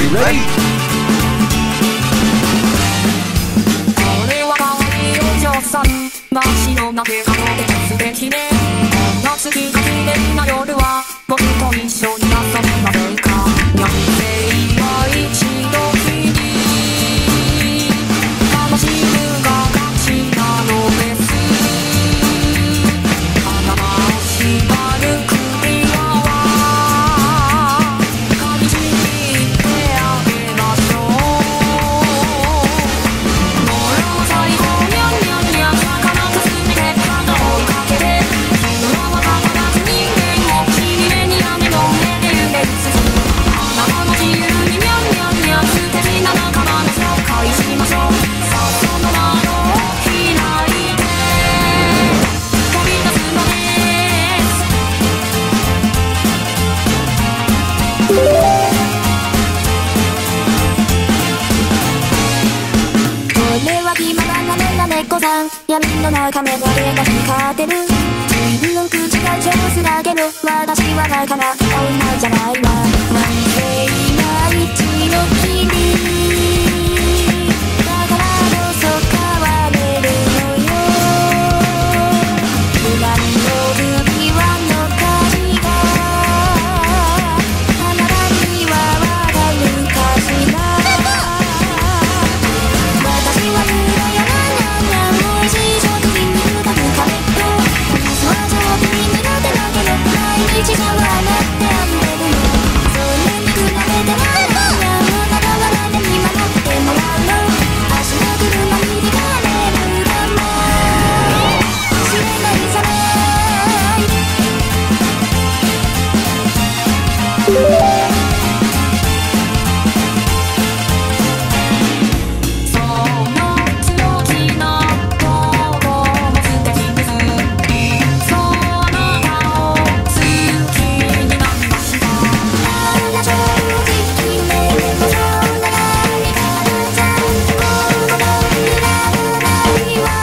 ready? これは可愛いお嬢さん真っ白な手がので素敵ね夏日が綺麗な夜は僕と一緒に遊びませんか人生は一度きり楽しむが勝ちなのですあなたを縛る首輪は噛みちぎってあげましょうもろ最後にゃんにゃんにゃん魚とすねて肩を追いかけて昼間はかたつ人間を君目に雨の上で夢つつあなたの自由ににゃんにゃんにゃん素敵な仲間の紹介しましょうさあその窓を開いて飛び出すのですこれは気ままな猫さん闇の中目だけが光ってる自分口が上手だけど私はなかなか女じゃないわ完成な一のきりだからこそ変われるのよ不満の指輪の鍵があなたにはわかるかしら私は無駄やな美味しい食品に深くカレット水は上手に苦手だけど毎日シャワーなってあふれるのそれに比べてはあなたは誰に守ってもらうの足の車に惹かれるかもしれないさその強気なとこも素敵ですそうあなたを好きになりましたあら正直ねもそうならいかなちゃん心裏のないわ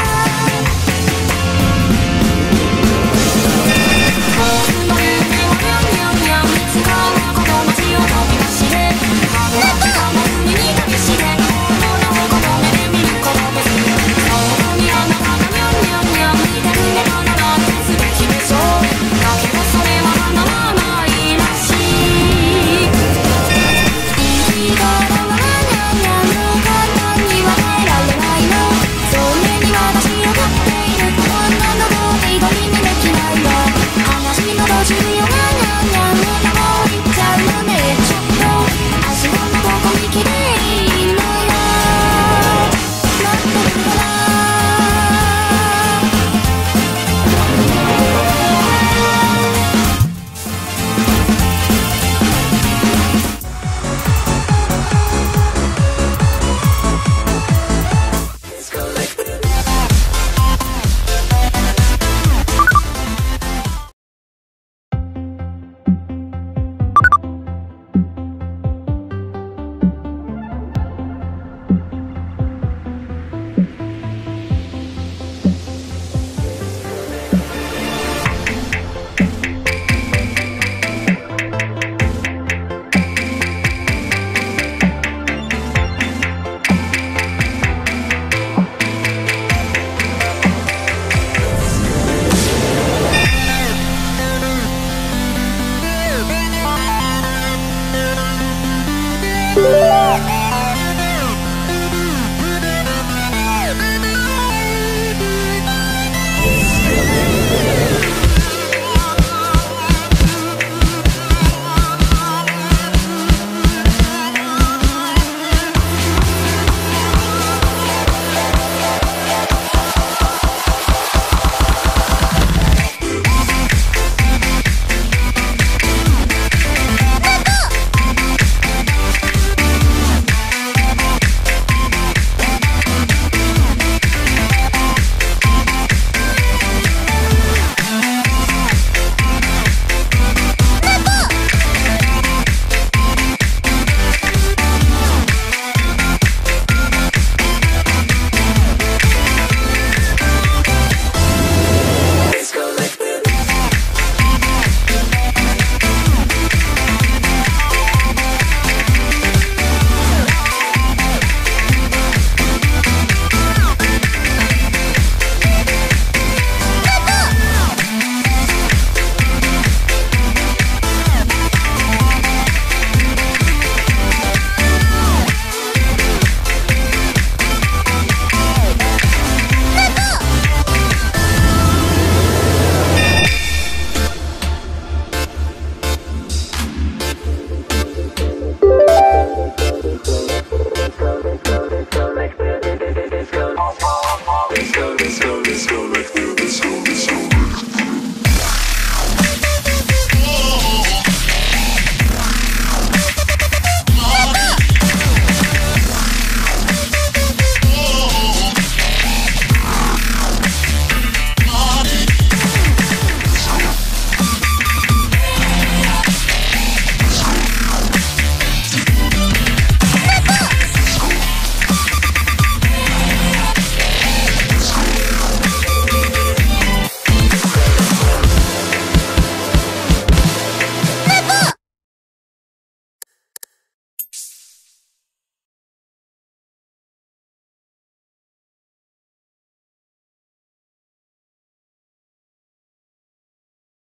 僕の夢はにゃんにゃんにゃんいつかはこの街を飛び出して春の日が海に旅して本物をこの目で見ることですそこにあなたがにゃんにゃんにゃんいてくれたなら素敵でしょうだけどそれは叶わないらしいいいからはにゃんにゃんの簡単には変えられないのそれに私を飼っているこんなのもう一人にできないわ話の途中よにゃんにゃんにゃんまたもう行っちゃうのねちょっと足元どこにきれいのよ待ってるからうわ